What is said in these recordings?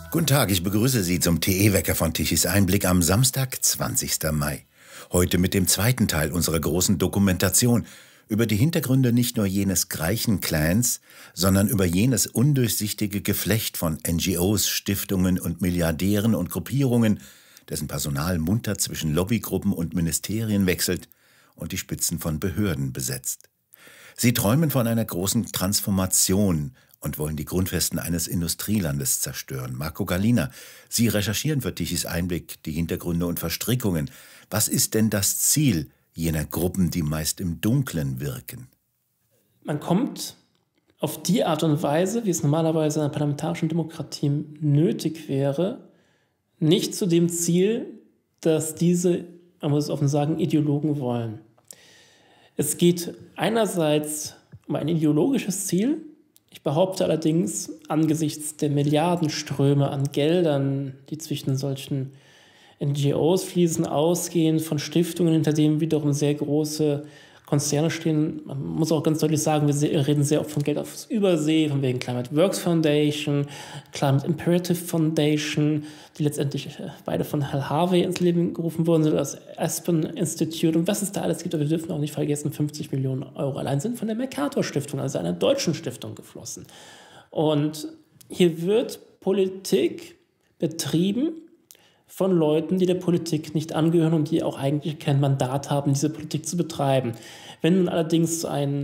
Guten Tag, ich begrüße Sie zum TE-Wecker von Tichys Einblick am Samstag, 20. Mai. Heute mit dem zweiten Teil unserer großen Dokumentation über die Hintergründe nicht nur jenes Greichen-Clans, sondern über jenes undurchsichtige Geflecht von NGOs, Stiftungen und Milliardären und Gruppierungen, dessen Personal munter zwischen Lobbygruppen und Ministerien wechselt und die Spitzen von Behörden besetzt. Sie träumen von einer großen Transformation und wollen die Grundfesten eines Industrielandes zerstören. Marco Gallina, Sie recherchieren für Tichys Einblick die Hintergründe und Verstrickungen. Was ist denn das Ziel jener Gruppen, die meist im Dunklen wirken? Man kommt auf die Art und Weise, wie es normalerweise in einer parlamentarischen Demokratie nötig wäre, nicht zu dem Ziel, dass diese, man muss es offen sagen, Ideologen wollen. Es geht einerseits um ein ideologisches Ziel. Ich behaupte allerdings, angesichts der Milliardenströme an Geldern, die zwischen solchen NGOs fließen, ausgehend von Stiftungen, hinter denen wiederum sehr große Konzerne stehen. Man muss auch ganz deutlich sagen, wir reden sehr oft von Geld aus Übersee, von wegen Climate Works Foundation, Climate Imperative Foundation, die letztendlich beide von Hal Harvey ins Leben gerufen wurden, so das Aspen Institute und was es da alles gibt. Aber wir dürfen auch nicht vergessen, 50 Millionen Euro allein sind von der Mercator Stiftung, also einer deutschen Stiftung, geflossen. Und hier wird Politik betrieben von Leuten, die der Politik nicht angehören und die auch eigentlich kein Mandat haben, diese Politik zu betreiben. Wenn nun allerdings ein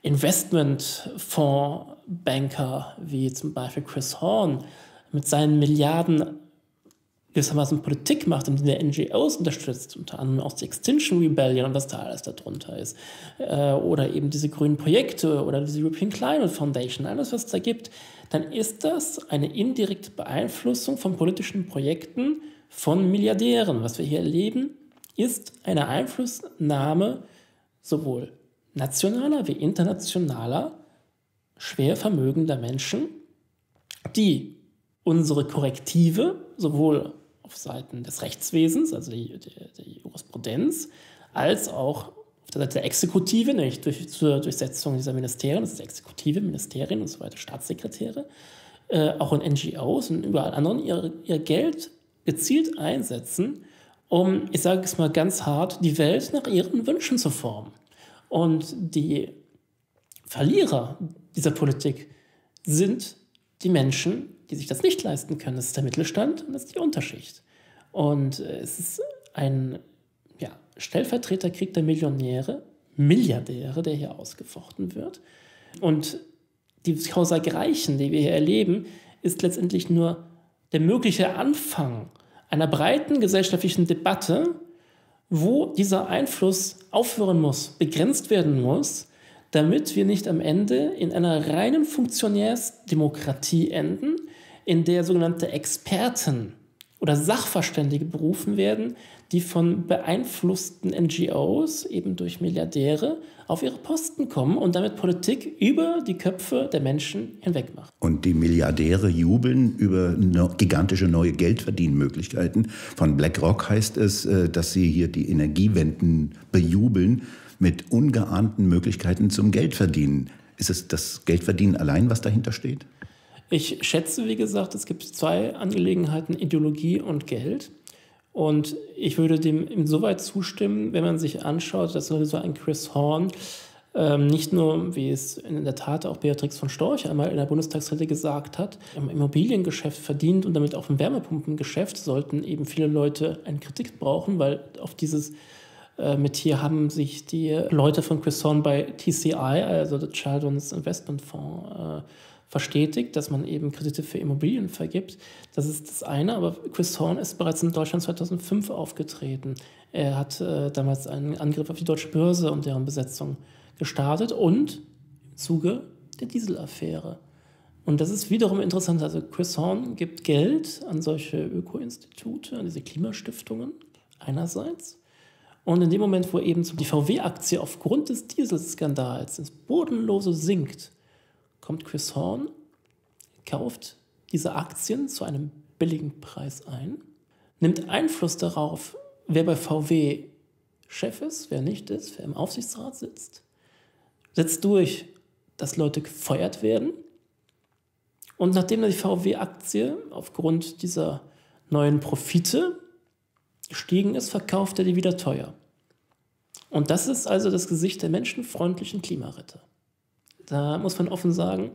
Investmentfondsbanker wie zum Beispiel Chris Horn mit seinen Milliarden gewissermaßen Politik macht und die der NGOs unterstützt, unter anderem auch die Extinction Rebellion und was da alles darunter ist, oder eben diese grünen Projekte oder diese European Climate Foundation, alles was es da gibt, dann ist das eine indirekte Beeinflussung von politischen Projekten von Milliardären. Was wir hier erleben, ist eine Einflussnahme sowohl nationaler wie internationaler, schwer vermögender Menschen, die unsere Korrektive sowohl auf Seiten des Rechtswesens, also der Jurisprudenz, als auch auf der Seite der Exekutive, nämlich zur Durchsetzung dieser Ministerien, das ist Exekutive, Ministerien und so weiter, Staatssekretäre, auch in NGOs und überall anderen ihr Geld gezielt einsetzen, um, ich sage es mal ganz hart, die Welt nach ihren Wünschen zu formen. Und die Verlierer dieser Politik sind die Menschen, die sich das nicht leisten können. Das ist der Mittelstand und das ist die Unterschicht. Und es ist ein Stellvertreterkrieg der Milliardäre, der hier ausgefochten wird. Und die Causa Greichen, die wir hier erleben, ist letztendlich nur der mögliche Anfang einer breiten gesellschaftlichen Debatte, wo dieser Einfluss aufhören muss, begrenzt werden muss, damit wir nicht am Ende in einer reinen Funktionärsdemokratie enden, in der sogenannte Experten oder Sachverständige berufen werden, die von beeinflussten NGOs, eben durch Milliardäre, auf ihre Posten kommen und damit Politik über die Köpfe der Menschen hinweg macht. Und die Milliardäre jubeln über gigantische neue Geldverdienmöglichkeiten. Von BlackRock heißt es, dass sie hier die Energiewenden bejubeln mit ungeahnten Möglichkeiten zum Geldverdienen. Ist es das Geldverdienen allein, was dahinter steht? Ich schätze, wie gesagt, es gibt zwei Angelegenheiten, Ideologie und Geld. Und ich würde dem insoweit zustimmen, wenn man sich anschaut, dass so ein Chris Horn nicht nur, wie es in der Tat auch Beatrix von Storch einmal in der Bundestagsrede gesagt hat, im Immobiliengeschäft verdient und damit auch im Wärmepumpengeschäft sollten eben viele Leute eine Kritik brauchen, weil auf dieses Metier haben sich die Leute von Chris Horn bei TCI, also der Children's Investment Fonds, verstetigt, dass man eben Kredite für Immobilien vergibt. Das ist das eine, aber Chris Horn ist bereits in Deutschland 2005 aufgetreten. Er hat damals einen Angriff auf die deutsche Börse und deren Besetzung gestartet und im Zuge der Dieselaffäre. Und das ist wiederum interessant. Also Chris Horn gibt Geld an solche Öko-Institute, an diese Klimastiftungen einerseits. Und in dem Moment, wo eben die VW-Aktie aufgrund des Dieselskandals ins Bodenlose sinkt, kommt Chris Horn, kauft diese Aktien zu einem billigen Preis ein, nimmt Einfluss darauf, wer bei VW Chef ist, wer nicht ist, wer im Aufsichtsrat sitzt, setzt durch, dass Leute gefeuert werden Und nachdem die VW-Aktie aufgrund dieser neuen Profite gestiegen ist, verkauft er die wieder teuer. Und das ist also das Gesicht der menschenfreundlichen Klimaretter. Da muss man offen sagen,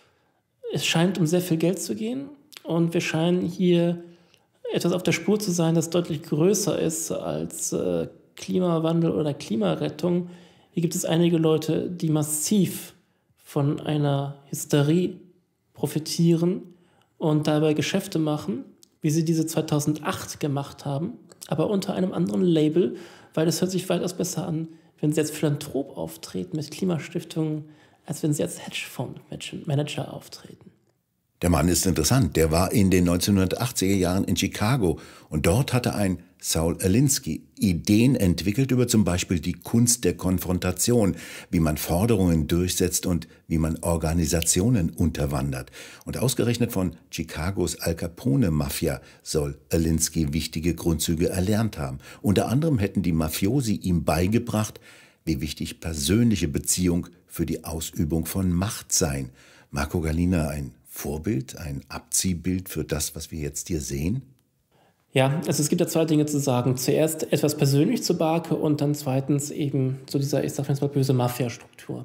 es scheint um sehr viel Geld zu gehen und wir scheinen hier etwas auf der Spur zu sein, das deutlich größer ist als Klimawandel oder Klimarettung. Hier gibt es einige Leute, die massiv von einer Hysterie profitieren und dabei Geschäfte machen, wie sie diese 2008 gemacht haben, aber unter einem anderen Label, weil das hört sich weitaus besser an, wenn sie als Philanthrop auftreten mit Klimastiftungen, als wenn sie als Hedgefondsmanager auftreten. Der Mann ist interessant. Der war in den 1980er Jahren in Chicago und dort hatte ein Saul Alinsky Ideen entwickelt über zum Beispiel die Kunst der Konfrontation, wie man Forderungen durchsetzt und wie man Organisationen unterwandert. Und ausgerechnet von Chicagos Al Capone-Mafia soll Alinsky wichtige Grundzüge erlernt haben. Unter anderem hätten die Mafiosi ihm beigebracht, wie wichtig persönliche Beziehung für die Ausübung von Macht seien. Marco Gallina, ein Vorbild, ein Abziehbild für das, was wir jetzt hier sehen? Ja, also es gibt ja zwei Dinge zu sagen. Zuerst etwas persönlich zu Barke und dann zweitens eben zu dieser, ich sag jetzt mal böse, Mafia-Struktur.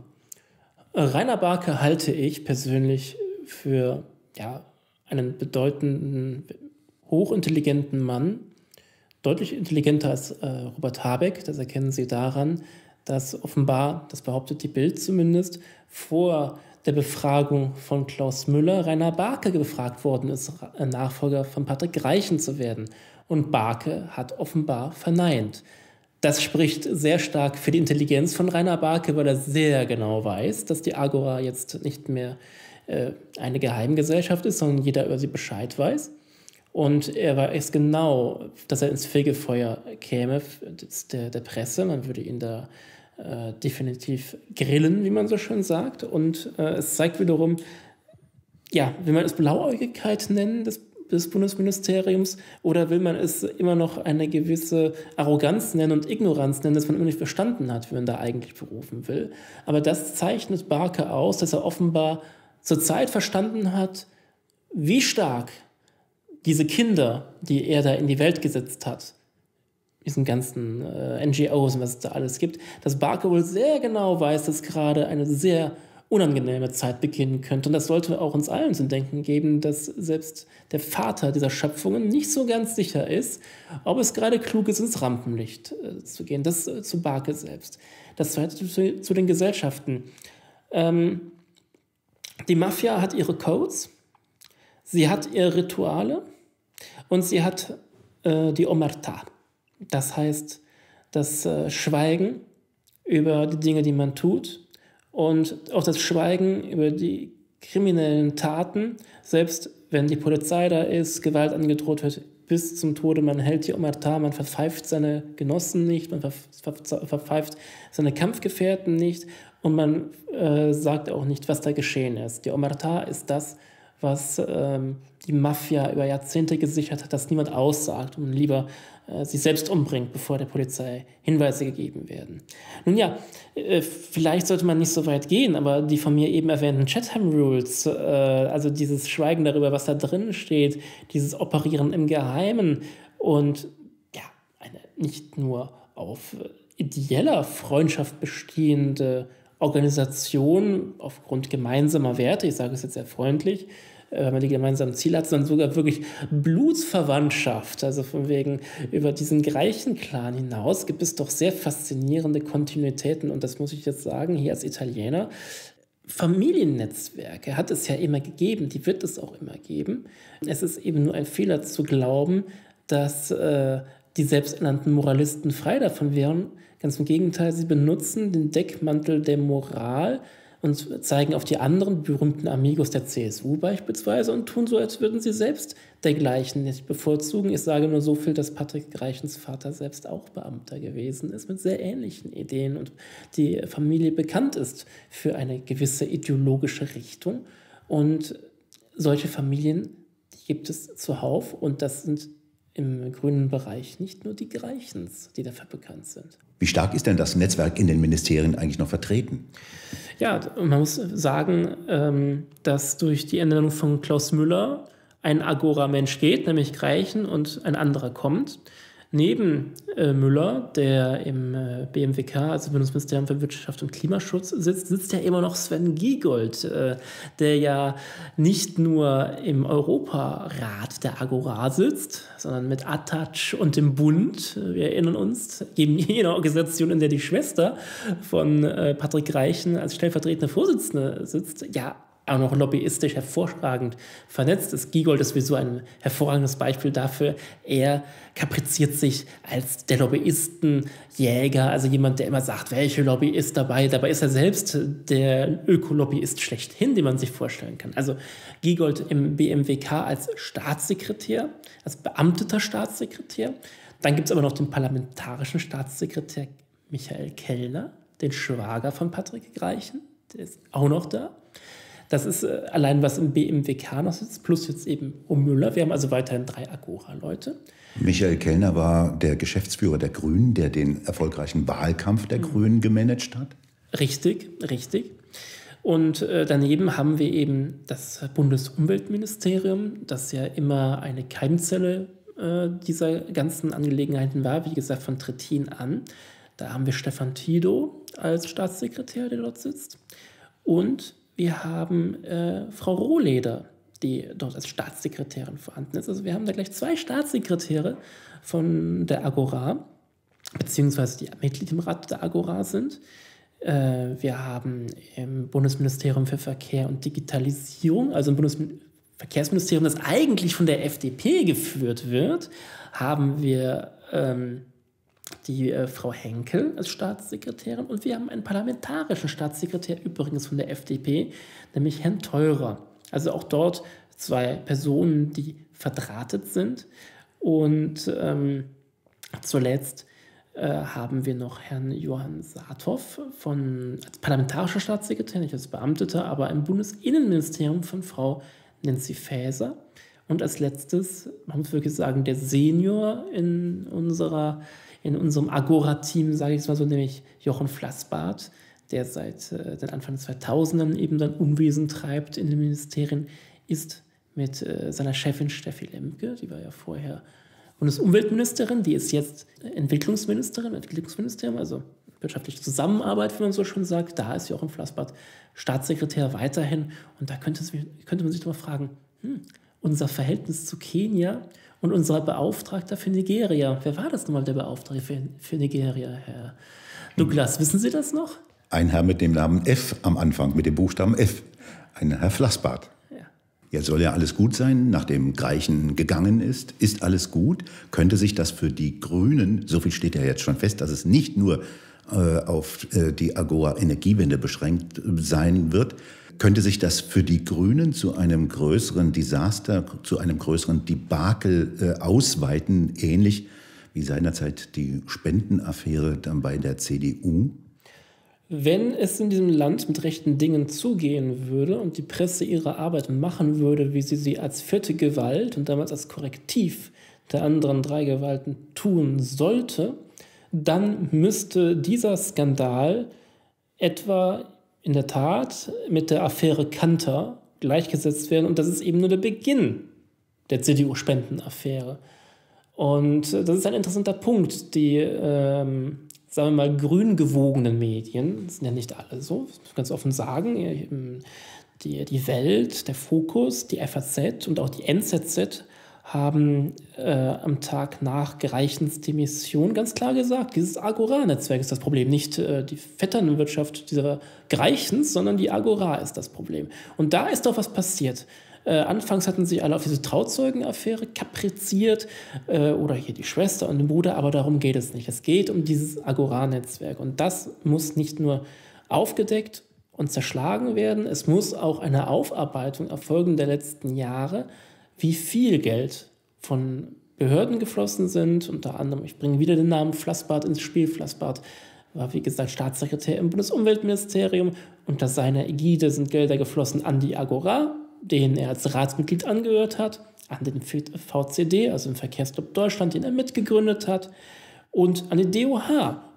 Rainer Barke halte ich persönlich für einen bedeutenden, hochintelligenten Mann, deutlich intelligenter als Robert Habeck. Das erkennen Sie daran, dass offenbar, das behauptet die Bild zumindest, vor der Befragung von Klaus Müller Rainer Barke gefragt worden ist, Nachfolger von Patrick Reichen zu werden. Und Barke hat offenbar verneint. Das spricht sehr stark für die Intelligenz von Rainer Barke, weil er sehr genau weiß, dass die Agora jetzt nicht mehr eine Geheimgesellschaft ist, sondern jeder über sie Bescheid weiß. Und er weiß genau, dass er ins Fegefeuer käme der Presse. Man würde ihn da definitiv grillen, wie man so schön sagt. Und es zeigt wiederum, will man es Blauäugigkeit nennen des Bundesministeriums oder will man es immer noch eine gewisse Arroganz nennen und Ignoranz nennen, dass man immer nicht verstanden hat, wie man da eigentlich berufen will. Aber das zeichnet Barke aus, dass er offenbar zur Zeit verstanden hat, wie stark diese Kinder, die er da in die Welt gesetzt hat, diesen ganzen NGOs und was es da alles gibt, dass Barke wohl sehr genau weiß, dass gerade eine sehr unangenehme Zeit beginnen könnte. Und das sollte auch uns allen zu denken geben, dass selbst der Vater dieser Schöpfungen nicht so ganz sicher ist, ob es gerade klug ist, ins Rampenlicht zu gehen. Das zu Barke selbst. Das zweite zu den Gesellschaften. Die Mafia hat ihre Codes, sie hat ihre Rituale und sie hat die Omerta. Das heißt, das Schweigen über die Dinge, die man tut und auch das Schweigen über die kriminellen Taten, selbst wenn die Polizei da ist, Gewalt angedroht wird bis zum Tode, man hält die Omerta, man verpfeift seine Genossen nicht, man verpfeift seine Kampfgefährten nicht und man sagt auch nicht, was da geschehen ist. Die Omerta ist das, was die Mafia über Jahrzehnte gesichert hat, dass niemand aussagt und lieber sich selbst umbringt, bevor der Polizei Hinweise gegeben werden. Nun ja, vielleicht sollte man nicht so weit gehen, aber die von mir eben erwähnten Chatham Rules, also dieses Schweigen darüber, was da drin steht, dieses Operieren im Geheimen und eine nicht nur auf ideeller Freundschaft bestehende Organisation aufgrund gemeinsamer Werte, ich sage es jetzt sehr freundlich, wenn man die gemeinsamen Ziele hat, sondern sogar wirklich Blutsverwandtschaft. Also von wegen über diesen Greichen-Clan hinaus gibt es doch sehr faszinierende Kontinuitäten. Und das muss ich jetzt sagen, hier als Italiener. Familiennetzwerke hat es ja immer gegeben, die wird es auch immer geben. Es ist eben nur ein Fehler zu glauben, dass die selbsternannten Moralisten frei davon wären. Ganz im Gegenteil, sie benutzen den Deckmantel der Moral und zeigen auf die anderen berühmten Amigos der CSU beispielsweise und tun so, als würden sie selbst dergleichen nicht bevorzugen. Ich sage nur so viel, dass Patrick Reichens Vater selbst auch Beamter gewesen ist mit sehr ähnlichen Ideen und die Familie bekannt ist für eine gewisse ideologische Richtung. Und solche Familien, die gibt es zuhauf und das sind im grünen Bereich nicht nur die Reichens, die dafür bekannt sind. Wie stark ist denn das Netzwerk in den Ministerien eigentlich noch vertreten? Ja, man muss sagen, dass durch die Ernennung von Klaus Müller ein Agora-Mensch geht, nämlich Greichen, und ein anderer kommt. Neben Müller, der im BMWK, also Bundesministerium für Wirtschaft und Klimaschutz, sitzt ja immer noch Sven Giegold, der ja nicht nur im Europarat der Agora sitzt, sondern mit Attac und dem Bund, wir erinnern uns, eben jener Organisation, in der die Schwester von Patrick Greichen als stellvertretende Vorsitzende sitzt, ja, auch noch lobbyistisch hervorragend vernetzt ist. Giegold ist sowieso ein hervorragendes Beispiel dafür. Er kapriziert sich als der Lobbyistenjäger, also jemand, der immer sagt, welche Lobby ist dabei. Dabei ist er selbst der Ökolobbyist schlechthin, den man sich vorstellen kann. Also Giegold im BMWK als Staatssekretär, als beamteter Staatssekretär. Dann gibt es aber noch den parlamentarischen Staatssekretär Michael Kellner, den Schwager von Patrick Greichen. Der ist auch noch da. Das ist allein, was im BMWK noch sitzt, plus jetzt eben Müller. Wir haben also weiterhin 3 Agora-Leute. Michael Kellner war der Geschäftsführer der Grünen, der den erfolgreichen Wahlkampf der Grünen gemanagt hat. Richtig. Und daneben haben wir eben das Bundesumweltministerium, das ja immer eine Keimzelle dieser ganzen Angelegenheiten war, wie gesagt, von Trittin an. Da haben wir Stefan Tido als Staatssekretär, der dort sitzt. Und wir haben Frau Rohleder, die dort als Staatssekretärin vorhanden ist. Also wir haben da gleich 2 Staatssekretäre von der Agora, beziehungsweise die Mitglied im Rat der Agora sind. Wir haben im Bundesministerium für Verkehr und Digitalisierung, also im Bundesverkehrsministerium, das eigentlich von der FDP geführt wird, haben wir die Frau Henkel als Staatssekretärin, und wir haben einen parlamentarischen Staatssekretär, übrigens von der FDP, nämlich Herrn Theurer. Also auch dort 2 Personen, die verdrahtet sind. Und zuletzt haben wir noch Herrn Johann Saathoff als parlamentarischer Staatssekretär, nicht als Beamteter, aber im Bundesinnenministerium von Frau Nancy Faeser. Und als letztes, man muss wirklich sagen, der Senior in unserem Agora-Team, sage ich es mal so, nämlich Jochen Flassbart, der seit den Anfang der 2000ern eben dann Unwesen treibt in den Ministerien, ist mit seiner Chefin Steffi Lemke, die war ja vorher Bundesumweltministerin, die ist jetzt Entwicklungsministerium, also wirtschaftliche Zusammenarbeit, wie man so schon sagt. Da ist Jochen Flassbart Staatssekretär weiterhin. Und da könnte man sich doch mal fragen, unser Verhältnis zu Kenia und unser Beauftragter für Nigeria. Wer war das nochmal, der Beauftragte für Nigeria, Herr Douglas? Wissen Sie das noch? Ein Herr mit dem Namen F am Anfang, mit dem Buchstaben F. Ein Herr Flassbart. Ja, soll ja alles gut sein, nachdem Greichen gegangen ist. Ist alles gut? Könnte sich das für die Grünen, so viel steht ja jetzt schon fest, dass es nicht nur auf die Agora-Energiewende beschränkt sein wird, könnte sich das für die Grünen zu einem größeren Desaster, zu einem größeren Debakel ausweiten, ähnlich wie seinerzeit die Spendenaffäre dann bei der CDU? Wenn es in diesem Land mit rechten Dingen zugehen würde und die Presse ihre Arbeit machen würde, wie sie als 4. Gewalt und damals als Korrektiv der anderen 3 Gewalten tun sollte, dann müsste dieser Skandal etwa in der Tat mit der Affäre Kanter gleichgesetzt werden. Und das ist eben nur der Beginn der CDU-Spendenaffäre. Und das ist ein interessanter Punkt. Die, sagen wir mal, grün gewogenen Medien, das sind ja nicht alle so, das muss man ganz offen sagen, die Welt, der Fokus, die FAZ und auch die NZZ haben am Tag nach Greichens Demission ganz klar gesagt, dieses Agora-Netzwerk ist das Problem. Nicht die Vetternwirtschaft dieser Greichens, sondern die Agora ist das Problem. Und da ist doch was passiert. Anfangs hatten sie alle auf diese Trauzeugenaffäre kapriziert oder hier die Schwester und den Bruder, aber darum geht es nicht. Es geht um dieses Agora-Netzwerk. Und das muss nicht nur aufgedeckt und zerschlagen werden, es muss auch eine Aufarbeitung erfolgen der letzten Jahre, wie viel Geld von Behörden geflossen sind. Unter anderem, ich bringe wieder den Namen Flassbart ins Spiel. Flassbart war, wie gesagt, Staatssekretär im Bundesumweltministerium. Unter seiner Ägide sind Gelder geflossen an die Agora, denen er als Ratsmitglied angehört hat, an den VCD, also den Verkehrsclub Deutschland, den er mitgegründet hat, und an die DOH,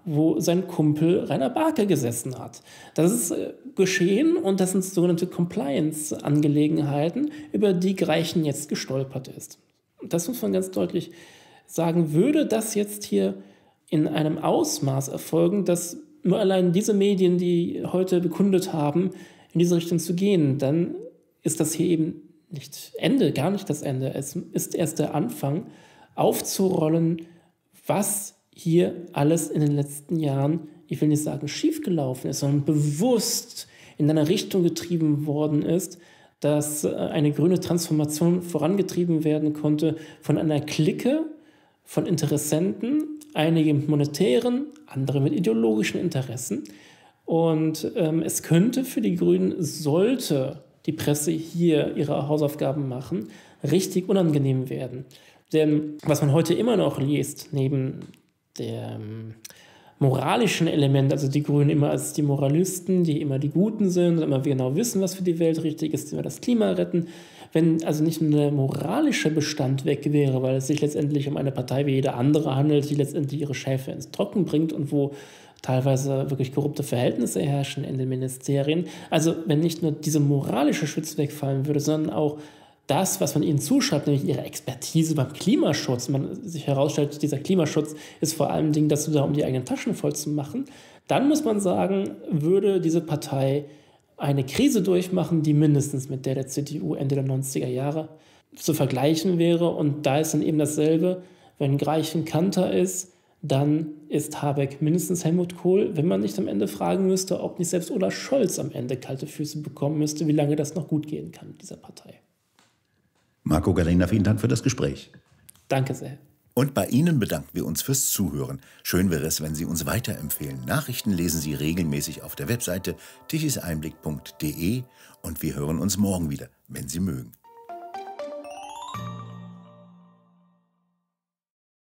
wo sein Kumpel Rainer Barke gesessen hat. Das ist geschehen und das sind sogenannte Compliance-Angelegenheiten, über die Greichen jetzt gestolpert ist. Das muss man ganz deutlich sagen. Würde das jetzt hier in einem Ausmaß erfolgen, dass nur allein diese Medien, die heute bekundet haben, in diese Richtung zu gehen, dann ist das hier eben nicht Ende, gar nicht das Ende. Es ist erst der Anfang, aufzurollen, was hier alles in den letzten Jahren, ich will nicht sagen schiefgelaufen ist, sondern bewusst in eine Richtung getrieben worden ist, dass eine grüne Transformation vorangetrieben werden konnte von einer Clique von Interessenten, einige mit monetären, andere mit ideologischen Interessen. Und es könnte für die Grünen, sollte die Presse hier ihre Hausaufgaben machen, richtig unangenehm werden. Denn was man heute immer noch liest, neben dem moralischen Element, also die Grünen immer als die Moralisten, die immer die Guten sind und immer genau wissen, was für die Welt richtig ist, die immer das Klima retten. Wenn also nicht nur der moralische Bestand weg wäre, weil es sich letztendlich um eine Partei wie jede andere handelt, die letztendlich ihre Schäfe ins Trocken bringt und wo teilweise wirklich korrupte Verhältnisse herrschen in den Ministerien. Also wenn nicht nur dieser moralische Schutz wegfallen würde, sondern auch das, was man ihnen zuschreibt, nämlich ihre Expertise beim Klimaschutz, man sich herausstellt, dieser Klimaschutz ist vor allem Dingen dazu da, um die eigenen Taschen voll zu machen, dann muss man sagen, würde diese Partei eine Krise durchmachen, die mindestens mit der CDU Ende der 90er Jahre zu vergleichen wäre. Und da ist dann eben dasselbe, wenn Greichen Kanter ist, dann ist Habeck mindestens Helmut Kohl, wenn man nicht am Ende fragen müsste, ob nicht selbst Olaf Scholz am Ende kalte Füße bekommen müsste, wie lange das noch gut gehen kann mit dieser Partei. Marco Gallina, vielen Dank für das Gespräch. Danke sehr. Und bei Ihnen bedanken wir uns fürs Zuhören. Schön wäre es, wenn Sie uns weiterempfehlen. Nachrichten lesen Sie regelmäßig auf der Webseite tichiseinblick.de und wir hören uns morgen wieder, wenn Sie mögen.